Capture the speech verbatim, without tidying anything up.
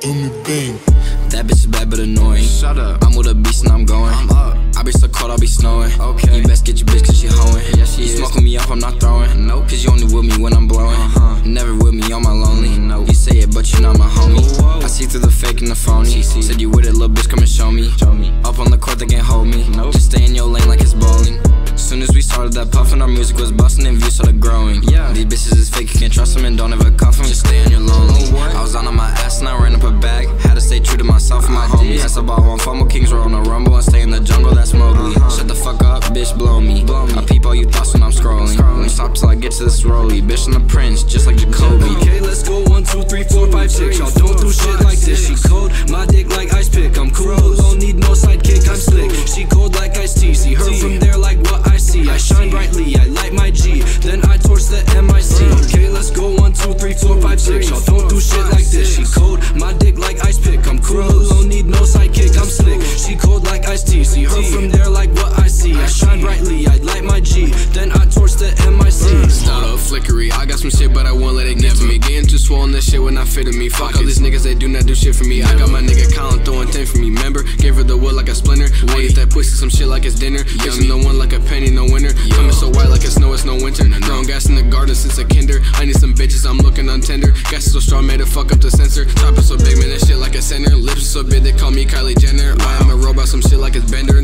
on the bang. That bitch is bad but annoying. Shut up. I'm with a beast and I'm going. I'm up. I be so cold, I'll be snowing. Okay. You best get your bitch cause she hoeing. Yeah, she you is. smoking me up, I'm not throwing. Nope. Cause you only with me when I'm blowing. Uh-huh. Never with me on my lonely. Nope. You say it, but you're not my homie. Whoa. I see through the fake and the phony. She see. Said you with it, little bitch, come and show me. Show me. Up on the court, they can't hold me. Nope. Just stay in your lane like it's bowling. Soon as we started that puffin', our music was bustin' and views started growing. Yeah. These bitches is fake, you can't trust them and don't ever cuff them. Just stay on your lonely. Oh, what? I was down on my ass and I ran up a bag. Had to stay true to myself and my I homies. did. That's about one fumble, kings roll on a rumble and stay in the jungle, that's Mowgli. Uh-huh. Shut the fuck up, bitch, blow me. Blow me. I peep all you thoughts when I'm scrolling. Scrolling. Won't stop till I get to this rollie. Bitch, I'm the prince, just like Jacoby. Okay, let's go, one, two, three, four, five, six. Y'all don't do shit like this. She cold, my dick like ice pick. I'm cool, don't need no sidekick, I'm slick. She cold like iced tea. See her from there like what I see. I shine brightly, I light my G, then I torch the M I C. Okay, let's go, one, two, three, four, five, six. Y'all don't do shit like this. She cold, my dick like ice pick. I'm cool, don't need no sidekick, I'm slick. She cold like iced tea. See her from there like what I see. I shine brightly, I light my G, then I torch the M I C. Start up flickery, I got some shit but I won't let it get to me. Getting too swollen, that shit would not fit in me. Fuck all these niggas, they do not do shit for me. I got my nigga Colin throwing ten for me, remember? Gave her the wood like a splinter. I eat that pussy, some shit like it's dinner. Mixing the one like a penny, no winter. Coming so white like it's snow, it's no winter. Throwing gas in the garden since a kinder. I need some bitches, I'm looking untender. Gas is so strong, made it fuck up the sensor. Top is so big, man, that shit like a center. Lips so big, they call me Kylie Jenner. I am a robot, some shit like it's Bender.